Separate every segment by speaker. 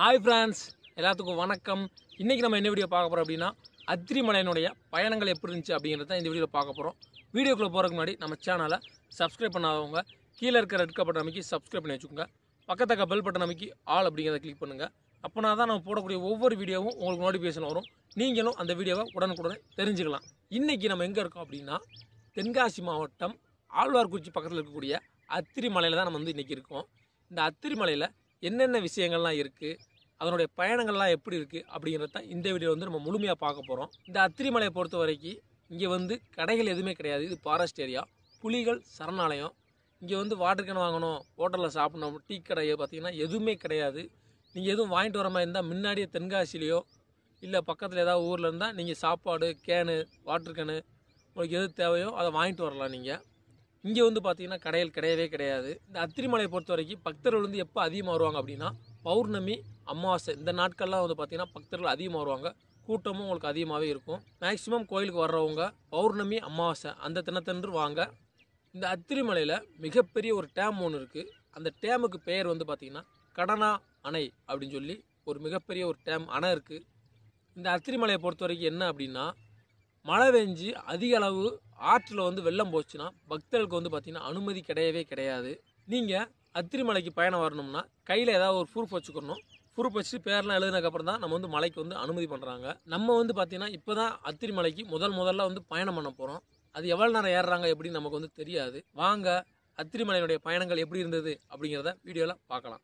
Speaker 1: Hi friends, எல்லாத்துக்கும் வணக்கம். இன்றைக்கி நம்ம என்ன வீடியோ பார்க்க போகிறோம் அப்படின்னா, அத்திரி மலையினுடைய பயணங்கள் எப்படி இருந்துச்சு அப்படிங்கிறத தான் இந்த வீடியோவில் பார்க்க போகிறோம். வீடியோக்குள்ளே போகிறதுக்கு முன்னாடி நம்ம சேனலை சப்ஸ்கிரைப் பண்ணாதவங்க கீழே இருக்கிற ரெட் பட்டன் அமைக்கி சப்ஸ்கிரைப் பண்ணி வச்சுக்கோங்க. பக்கத்துக்கு பெல் பட்டன் அமைக்கி ஆல் அப்படிங்கிறத கிளிக் பண்ணுங்கள். அப்போனா தான் நம்ம போடக்கூடிய ஒவ்வொரு வீடியோவும் உங்களுக்கு நோட்டிஃபிகேஷன் வரும். நீங்களும் அந்த வீடியோவை உடனுக்குடனே தெரிஞ்சுக்கலாம். இன்றைக்கி நம்ம எங்கே இருக்கோம் அப்படின்னா, தென்காசி மாவட்டம் ஆழ்வார்குறிச்சி பக்கத்தில் இருக்கக்கூடிய அத்திரி மலையில் தான் நம்ம இன்றைக்கி இருக்கோம். இந்த அத்திரி மலையில் என்னென்ன விஷயங்கள்லாம் இருக்குது, அதனுடைய பயணங்கள்லாம் எப்படி இருக்குது அப்படிங்கிறத தான் இந்த வீடியோ நம்ம முழுமையாக பார்க்க போகிறோம். இந்த அத்திரி மலையை பொறுத்த வரைக்கும் இங்கே கடைகள் எதுவுமே கிடையாது. இது ஃபாரஸ்ட் ஏரியா, புலிகள் சரணாலயம். இங்கே வாட்டர் கேன் வாங்கணும், ஹோட்டலில் சாப்பிடணும், டீ கடை பார்த்திங்கன்னா எதுவுமே கிடையாது. நீங்கள் எதுவும் வாங்கிட்டு வர மாதிரி இருந்தால் முன்னாடியே தென்காசிலையோ இல்லை பக்கத்தில் ஏதாவது ஊரில் இருந்தால் நீங்கள் சாப்பாடு கேனு, வாட்டர் கேனு உங்களுக்கு எது தேவையோ அதை வாங்கிட்டு வரலாம். நீங்கள் இங்கே பார்த்திங்கன்னா கடைகள் கிடையவே கிடையாது. இந்த அத்திரி மலையை பொறுத்த வரைக்கும் பக்தர்கள் எப்போ அதிகமாக வருவாங்க அப்படின்னா, பௌர்ணமி, அமாவாசை இந்த நாட்கள்லாம் பார்த்திங்கன்னா பக்தர்கள் அதிகமாக வருவாங்க. கூட்டமும் உங்களுக்கு அதிகமாகவே இருக்கும். மேக்ஸிமம் கோயிலுக்கு வர்றவங்க பௌர்ணமி, அமாவாசை அந்த தினத்தன்று வாங்க. இந்த அத்திரி மலையில் மிகப்பெரிய ஒரு டேம் ஒன்று இருக்குது. அந்த டேமுக்கு பெயர் பார்த்திங்கன்னா கடனா அணை அப்படின்னு சொல்லி ஒரு மிகப்பெரிய ஒரு டேம் அணை இருக்குது. இந்த அத்திரி மலையை பொறுத்த வரைக்கும் என்ன அப்படின்னா, மழை பெஞ்சு அதிக அளவு ஆற்றில் வெள்ளம் போச்சுன்னா பக்தர்களுக்கு பார்த்திங்கன்னா அனுமதி கிடையவே கிடையாது. நீங்கள் அத்திரி மலைக்கு பயணம் வரணும்னா கையில் ஏதாவது ஒரு ப்ரூஃப் வச்சுக்கணும். ப்ரூஃப் வச்சு பேர்லாம் எழுதினதுக்கப்புறம் தான் நம்ம மலைக்கு அனுமதி பண்ணுறாங்க. நம்ம பார்த்திங்கன்னா இப்போ தான் அத்திரி மலைக்கு முதல்ல பயணம் பண்ண போகிறோம். அது எவ்வளோ நேரம் ஏறுறாங்க எப்படின்னு நமக்கு தெரியாது. வாங்க அத்திரி மலையினுடைய பயணங்கள் எப்படி இருந்தது அப்படிங்கிறத வீடியோவில் பார்க்கலாம்.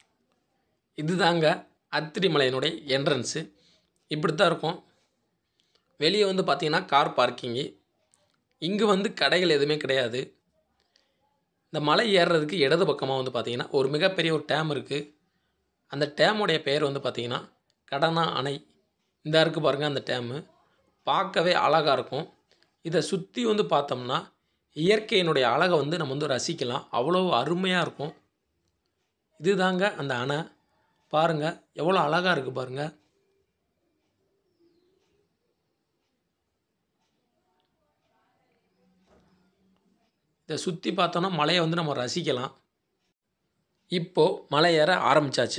Speaker 1: இதுதாங்க அத்திரி மலையினுடைய என்ட்ரன்ஸு. இப்படி தான் இருக்கும். வெளியே பார்த்திங்கன்னா கார் பார்க்கிங்கு. இங்கே கடைகள் எதுவுமே கிடையாது. இந்த மலை ஏறுறதுக்கு இடது பக்கமாக பார்த்திங்கன்னா ஒரு மிகப்பெரிய ஒரு டேம் இருக்குது. அந்த டேமுடைய பெயர் பார்த்திங்கன்னா கடனா அணை. இந்த இருக்குது பாருங்கள், அந்த டேமு பார்க்கவே அழகாக இருக்கும். இதை சுற்றி பார்த்தோம்னா இயற்கையினுடைய அழகை நம்ம ரசிக்கலாம். அவ்வளோ அருமையாக இருக்கும். இதுதாங்க அந்த அணை. பாருங்கள் எவ்வளோ அழகாக இருக்குது பாருங்கள். இதை சுற்றி பார்த்தோன்னா மலையை நம்ம ரசிக்கலாம். இப்போது மலை ஏற ஆரம்பித்தாச்சு.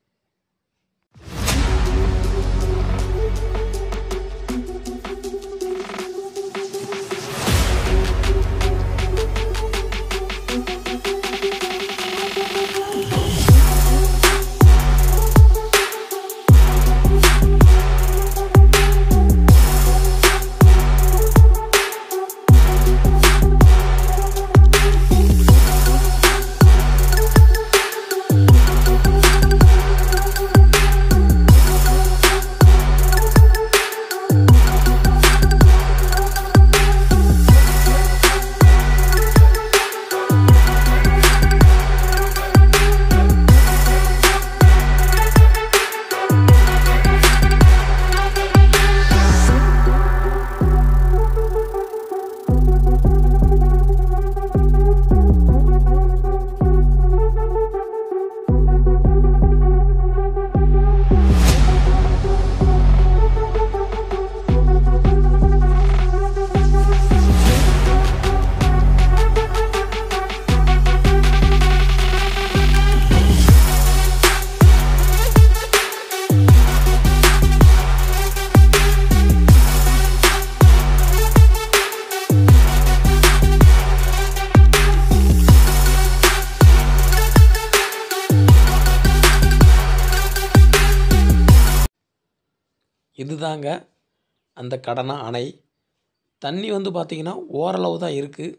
Speaker 1: இதுதாங்க அந்த கடனா அணை. தண்ணி பார்த்திங்கன்னா ஓரளவு தான் இருக்குது.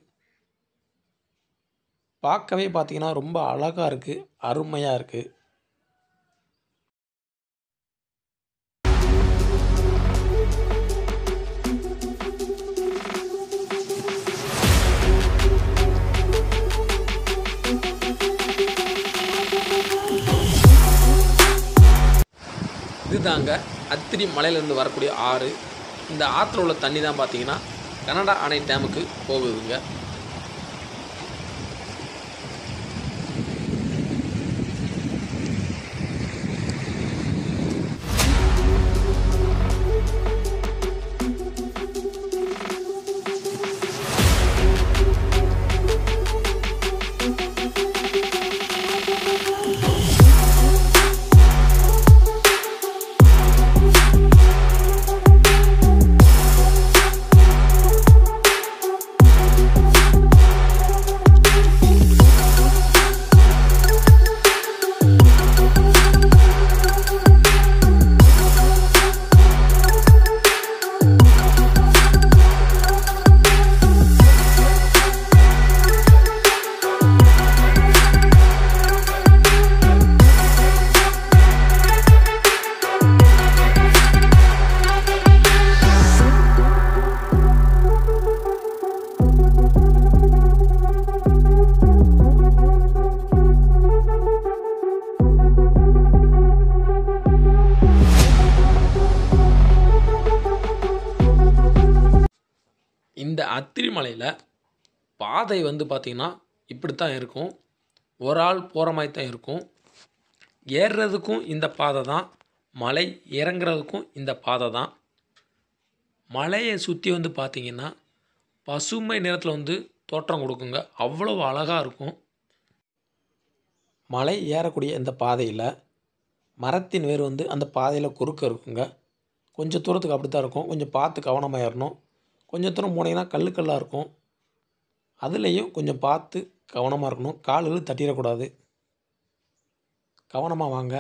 Speaker 1: பார்க்கவே பார்த்திங்கன்னா ரொம்ப அழகாக இருக்குது, அருமையாக இருக்குது. இதுதாங்க அத்திரி மலையிலேருந்து வரக்கூடிய ஆறு. இந்த ஆற்றில் உள்ள தண்ணி தான் பார்த்திங்கன்னா கடனா அணை டேமுக்கு போகுதுங்க. அத்திரி மலையில் பாதை வந்து பார்த்திங்கன்னா இப்படி தான் இருக்கும். ஒரு ஆள் போகிற மாதிரி தான் இருக்கும். ஏறுறதுக்கும் இந்த பாதை தான், மலை இறங்குறதுக்கும் இந்த பாதை தான். மலையை சுற்றி வந்து பார்த்திங்கன்னா பசுமை நிறத்தில் வந்து தோற்றம் கொடுக்குங்க. அவ்வளோ அழகாக இருக்கும். மலை ஏறக்கூடிய இந்த பாதையில் மரத்தின் வேர் வந்து அந்த பாதையில் குறுக்க இருக்குங்க. கொஞ்சம் தூரத்துக்கு அப்படி தான் இருக்கும். கொஞ்சம் பார்த்து கவனமாக ஏறணும். கொஞ்சம் தூரம் போனீங்கன்னா கல்லாக இருக்கும். அதுலேயும் கொஞ்சம் பார்த்து கவனமாக இருக்கணும். கால்கள் தட்டிடக்கூடாது. கவனமாக வாங்க.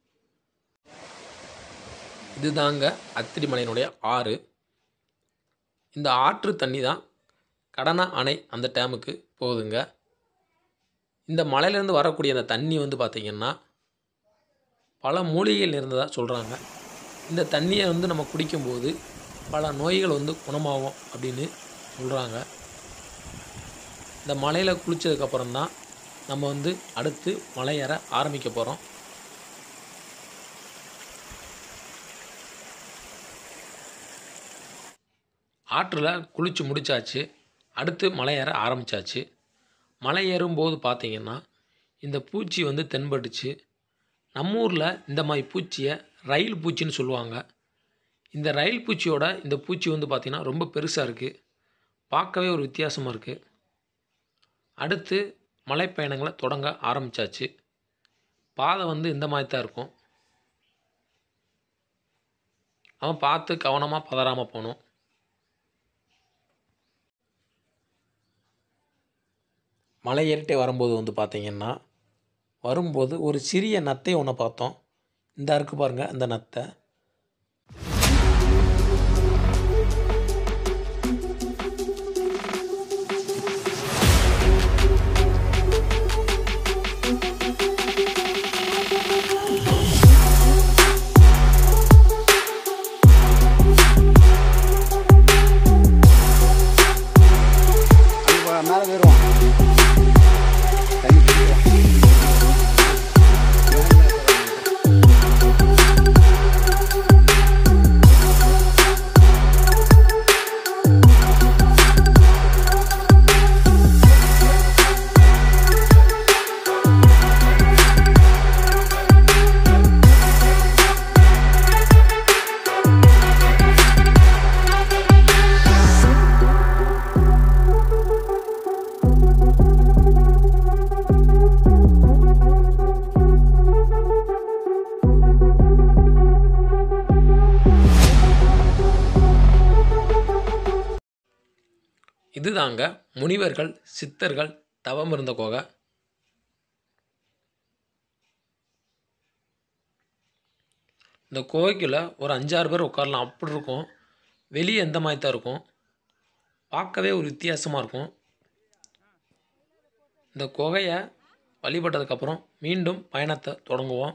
Speaker 1: இதுதாங்க அத்திரி மலையினுடைய ஆறு. இந்த ஆற்று தண்ணி தான் கடனா அணை அந்த டேமுக்கு போகுதுங்க. இந்த மலையிலேருந்து வரக்கூடிய அந்த தண்ணி வந்து பார்த்திங்கன்னா பல மூலிகைகள் இருந்ததாக சொல்கிறாங்க. இந்த தண்ணியை வந்து நம்ம குடிக்கும்போது பல நோய்கள் வந்து குணமாகும் அப்படின்னு சொல்கிறாங்க. இந்த மலையில் குளித்ததுக்கப்புறம் தான் நம்ம வந்து அடுத்து மலை ஏற ஆரம்பிக்க போகிறோம். ஆற்றில் குளித்து முடித்தாச்சு. அடுத்து மலை ஏற ஆரம்பித்தாச்சு. மலை ஏறும்போது பார்த்திங்கன்னா இந்த பூச்சி வந்து தென்பட்டுச்சு. நம்ம ஊரில் இந்த மாதிரி பூச்சியை ரயில் பூச்சின்னு சொல்லுவாங்க. இந்த ரயில் பூச்சியோட இந்த பூச்சி வந்து பார்த்திங்கன்னா ரொம்ப பெருசாக இருக்குது. பார்க்கவே ஒரு வித்தியாசமாக இருக்குது. அடுத்து மலைப்பயணங்களை தொடங்க ஆரம்பித்தாச்சு. பாதை வந்து இந்த மாதிரி தான் இருக்கும். அவன் பார்த்து கவனமாக பதறாமல் போகணும். மலை ஏறிட்டே வரும்போது வந்து பார்த்திங்கன்னா வரும்போது ஒரு சிறிய நத்தை ஒன்று பார்த்தோம். இந்த இருக்குது பாருங்கள் அந்த நத்தை.
Speaker 2: மேலே போயிடுவோம்.
Speaker 1: இதுதாங்க முனிவர்கள் சித்தர்கள் தவம் இருந்த குகை. இந்த குகைக்குள்ள ஒரு 5-6 பேர் உட்காரலாம். அப்படி இருக்கும். வெளியே எந்த மாதிரி தான் இருக்கும். பார்க்கவே ஒரு வித்தியாசமாக இருக்கும். இந்த குகையை வழிபட்டதுக்கப்புறம் மீண்டும் பயணத்தை தொடங்குவோம்.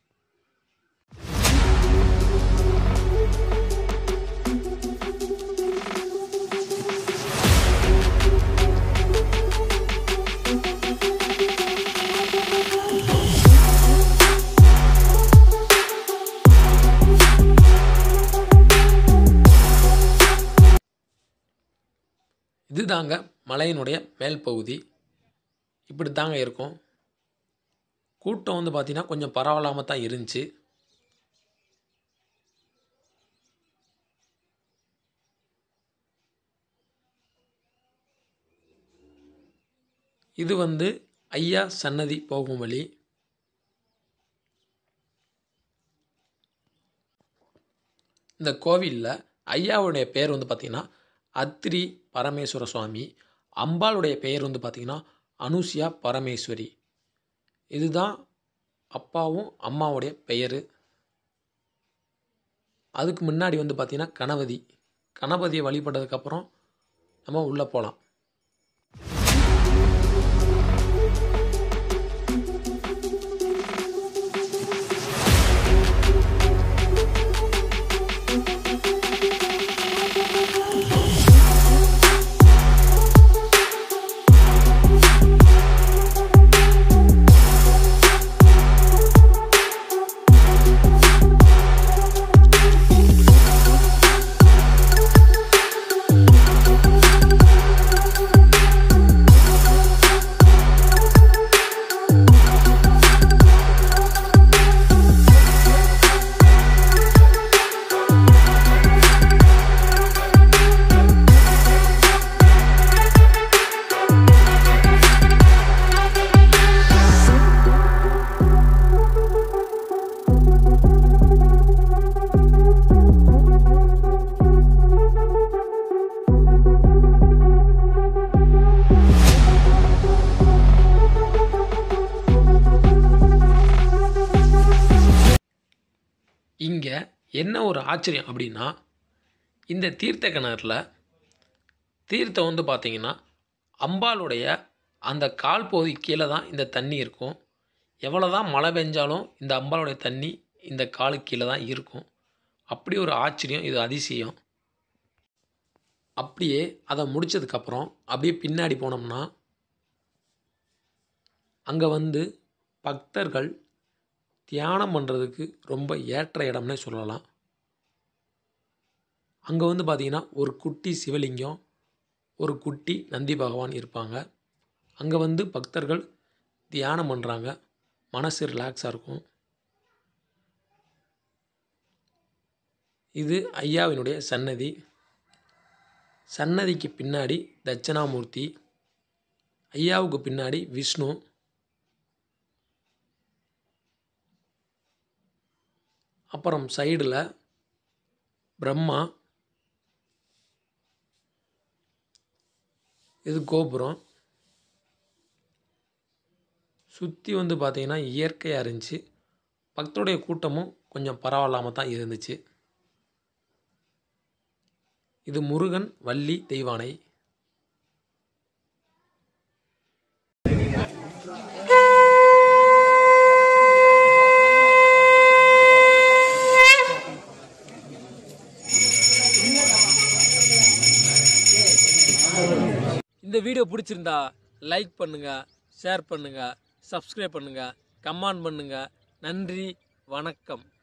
Speaker 1: இதுதாங்க மலையினுடைய மேல் பகுதி. இப்படி தாங்க இருக்கும். கூட்டம் வந்து பார்த்திங்கன்னா கொஞ்சம் பரவலாமல் தான் இருந்துச்சு. இது வந்து ஐயா சன்னதி போகும் வழி. இந்த கோவிலில் ஐயாவுடைய பேர் வந்து பார்த்திங்கன்னா அத்திரி பரமேஸ்வர சுவாமி. அம்பாளுடைய பெயர் வந்து பார்த்திங்கன்னா அனுசியா பரமேஸ்வரி. இதுதான் அப்பாவும் அம்மாவுடைய பெயர். அதுக்கு முன்னாடி வந்து பார்த்திங்கன்னா கணபதியை வழிபட்டதுக்கப்புறம் நம்ம உள்ளே போகலாம். என்ன ஒரு ஆச்சரியம் அப்படின்னா, இந்த தீர்த்த கிணறுல தீர்த்தம் வந்து பார்த்திங்கன்னா அம்பாளுடைய அந்த கால் பகுதி கீழே தான் இந்த தண்ணி இருக்கும். எவ்வளோ தான் மழை பெஞ்சாலும் இந்த அம்பாளுடைய தண்ணி இந்த காலுக்கு கீழே தான் இருக்கும். அப்படி ஒரு ஆச்சரியம், இது அதிசயம். அப்படியே அதை முடித்ததுக்கப்புறம் அப்படியே பின்னாடி போனோம்னா அங்கே வந்து பக்தர்கள் தியானம் பண்ணுறதுக்கு ரொம்ப ஏற்ற இடம்னே சொல்லலாம். அங்கே வந்து பார்த்திங்கன்னா ஒரு குட்டி சிவலிங்கம், ஒரு குட்டி நந்தி பகவான் இருப்பாங்க. அங்கே வந்து பக்தர்கள் தியானம் பண்ணுறாங்க. மனசு ரிலாக்ஸாக இருக்கும். இது ஐயாவினுடைய சன்னதி. சன்னதிக்கு பின்னாடி தட்சணாமூர்த்தி, ஐயாவுக்கு பின்னாடி விஷ்ணு, அப்புறம் சைடில் பிரம்மா, இது கோபுரம். சுற்றி வந்து பார்த்திங்கன்னா இயற்கையாக இருந்துச்சு. பக்தருடைய கூட்டமும் கொஞ்சம் பரவாயில்லாமல் தான் இருந்துச்சு. இது முருகன் வள்ளி தெய்வானை. இந்த வீடியோ பிடிச்சிருந்தா லைக் பண்ணுங்கள், ஷேர் பண்ணுங்கள், சப்ஸ்கிரைப் பண்ணுங்கள், கமெண்ட் பண்ணுங்கள். நன்றி, வணக்கம்.